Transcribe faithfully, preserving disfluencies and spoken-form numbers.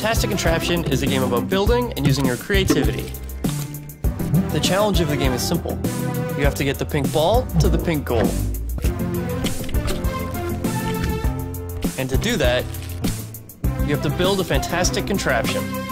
Fantastic Contraption is a game about building and using your creativity. The challenge of the game is simple. You have to get the pink ball to the pink goal. And to do that, you have to build a fantastic contraption.